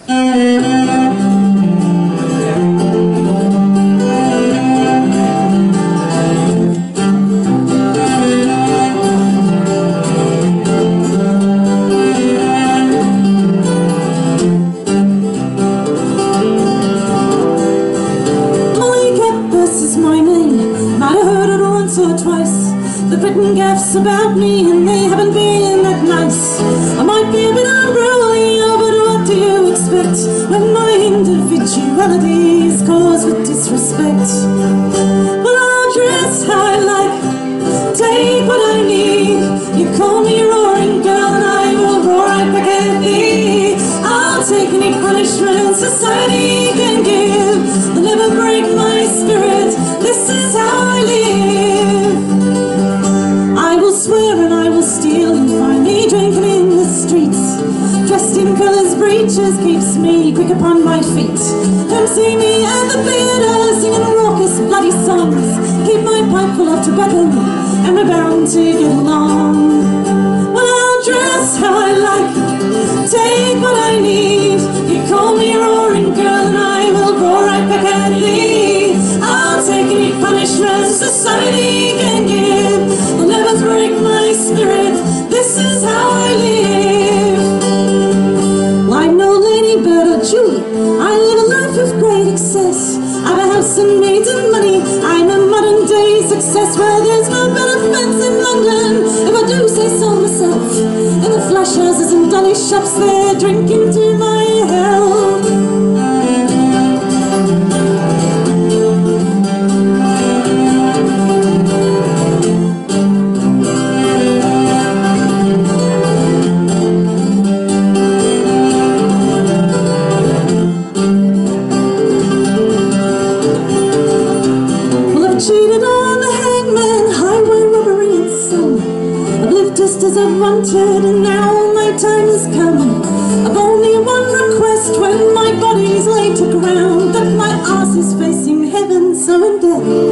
They've written gaffes about me and they haven't been that nice. I might be a bit unruly, but what do you expect when my individuality is caused with disrespect? Well, I'll dress how I like, take what I need. You call me a roaring girl and I will roar right back at thee. I'll take any punishment society can give. They'll never break my spirit, this is how I live. Swear and I will steal and find me drinking in the streets. Dressed in colours, breeches keeps me quick upon my feet. Come see me at the theatre singing raucous bloody songs. Keep my pipe full of tobacco and we're bound to get along. Well, I'll dress how I like, take what I need. You call me a roaring girl and I will roar right back at thee. I'll take any punishment society can give. I'll never break my spirit, this is how I live. Well, I'm no lady bird or Julie, I live a life of great excess. I've a house and maids and money, I'm a modern day success. Well, there's no better fence in London, if I do say so myself. In the flash houses and dolly shops, they're drinking to my health. Cheated on the hangman, highway robbery and so. I've lived just as I've wanted and now my time has come. I've only one request when my body's laid to ground, that my arse is facing heaven, so in death